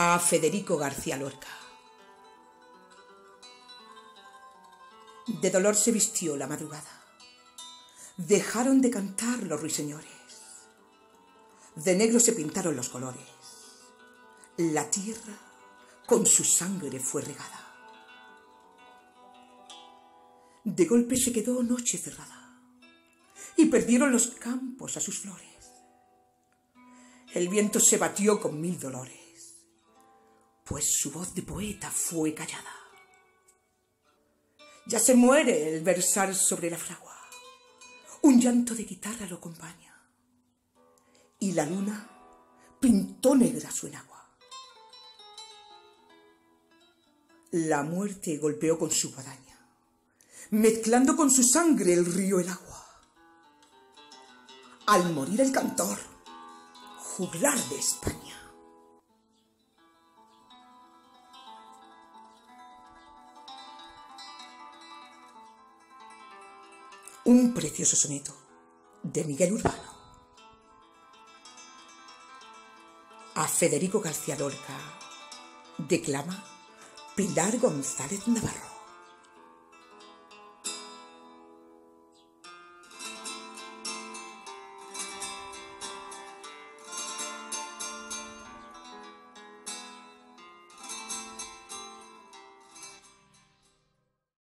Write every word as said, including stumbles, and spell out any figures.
A Federico García Lorca. De dolor se vistió la madrugada. Dejaron de cantar los ruiseñores. De negro se pintaron los colores. La tierra con su sangre fue regada. De golpe se quedó noche cerrada y perdieron los campos a sus flores. El viento se batió con mil dolores, pues su voz de poeta fue callada. Ya se muere el versar sobre la fragua, un llanto de guitarra lo acompaña, y la luna pintó negra su enagua. La muerte golpeó con su guadaña, mezclando con su sangre el río el agua. Al morir el cantor, juglar de España. Un precioso soneto de Miguel Urbano. A Federico García Lorca declama Pilar González Navarro.